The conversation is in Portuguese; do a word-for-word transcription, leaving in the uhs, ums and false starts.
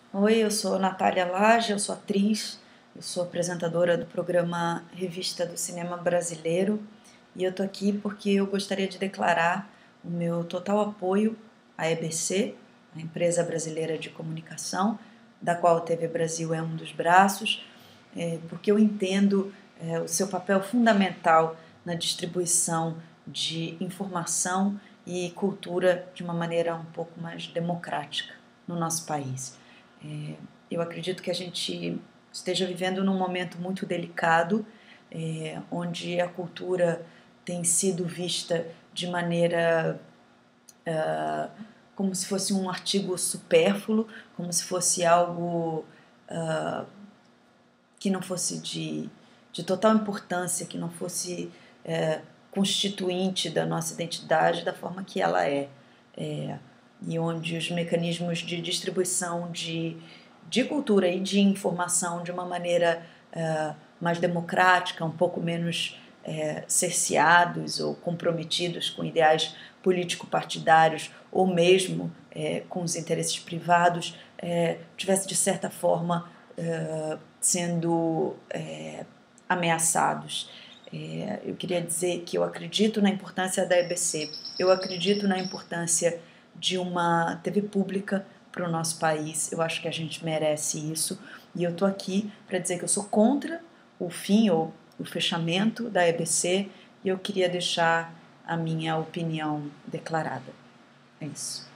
Oi, eu sou Natália Lage, eu sou atriz, eu sou apresentadora do programa Revista do Cinema Brasileiro e eu tô aqui porque eu gostaria de declarar o meu total apoio à E B C, a Empresa Brasileira de Comunicação, da qual a T V Brasil é um dos braços, é, porque eu entendo é, o seu papel fundamental na distribuição de informação e cultura de uma maneira um pouco mais democrática no nosso país. É, eu acredito que a gente esteja vivendo num momento muito delicado, é, onde a cultura tem sido vista de maneira uh, como se fosse um artigo supérfluo, como se fosse algo uh, que não fosse de, de total importância, que não fosse é, constituinte da nossa identidade da forma que ela é. é e onde os mecanismos de distribuição de, de cultura e de informação de uma maneira uh, mais democrática, um pouco menos uh, cerceados ou comprometidos com ideais político-partidários ou mesmo uh, com os interesses privados, uh, tivesse de certa forma uh, sendo uh, ameaçados. Uh, eu queria dizer que eu acredito na importância da E B C, eu acredito na importância de uma T V pública para o nosso país. Eu acho que a gente merece isso e eu tô aqui para dizer que eu sou contra o fim ou o fechamento da E B C e eu queria deixar a minha opinião declarada. É isso.